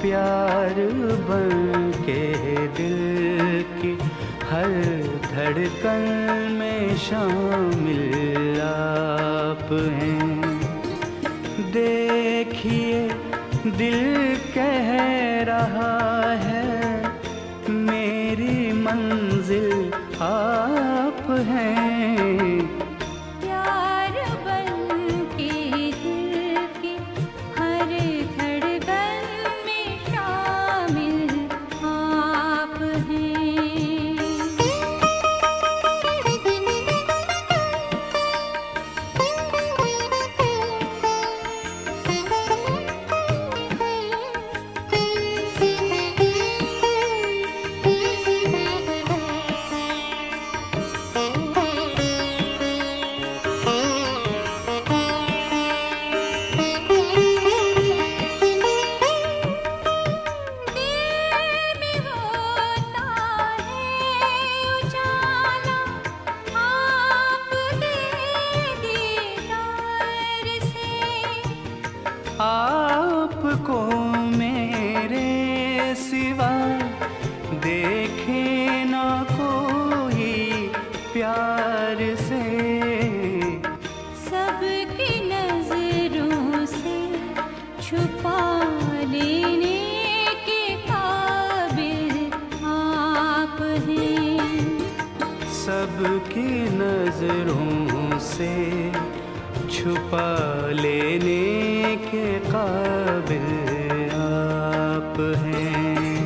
प्यार बन के दिल की हर धड़कन में शामिल आप हैं। देखिए दिल कह रहा है मेरी मंजिल आप हैं। प्यार बन के दिल की हर धड़कन में शामिल आप हैं। आपको मेरे सिवा देखे न कोई प्यार से, सबकी नजरों से छुपा लेने के काबिल आप हैं। सबकी नजरों से छुपा लेने के काबिल आप हैं।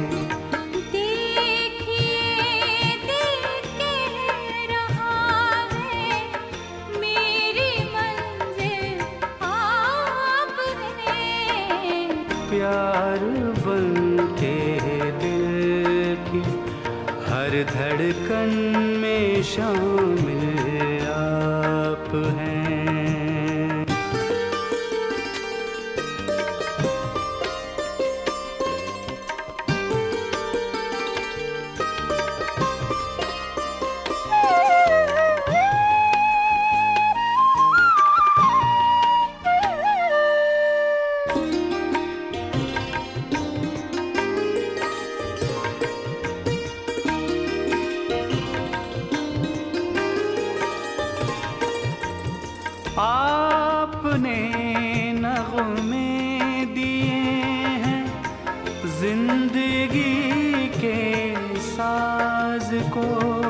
देखिए दिल कह रहा है मेरी मंजिल आप हैं। प्यार बन के दिल की हर धड़कन में शामिल आप हैं। आपने नग़्मे दिए हैं जिंदगी के साज को,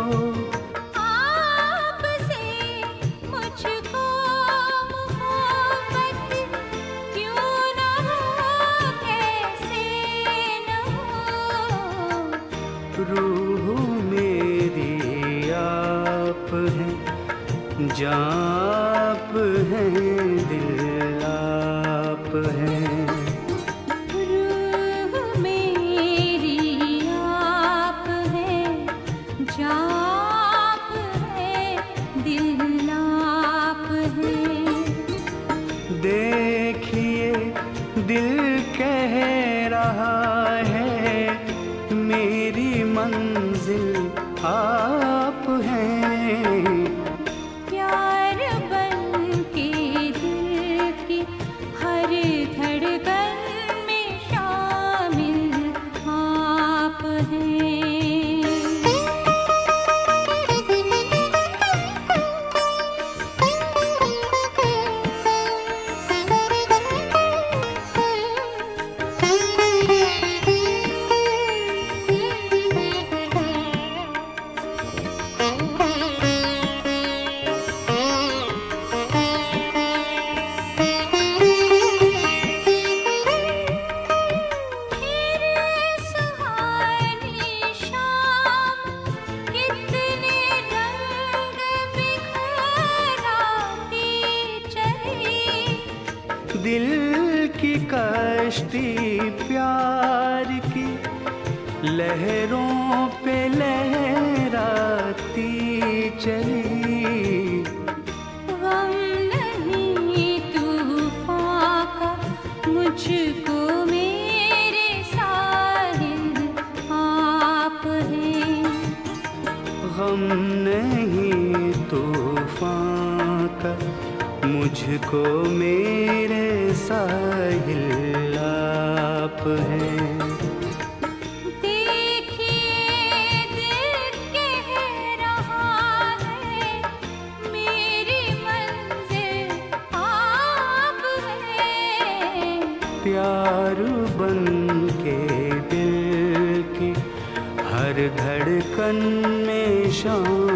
आपसे मुझको मोहब्बत क्यों न हो, कैसे न हो। रूह मेरी आप हैं, जान आप हैं, दिल आप हैं। रूह मेरी आप है, जान आप है, दिल आप है। देखिए दिल कह रहा है मेरी मंजिल आप हैं। प्यार बन के दिल की हर धड़कन में शामिल आप हैं। दिल की कश्ती प्यार की लहरों पे लहराती चली। गम नहीं तूफान का मुझको मेरे साहिल आप हैं। गम नहीं तूफान का मुझको मेरे साहिल आप हैं। यार बन के दिल की हर धड़कन में शामिल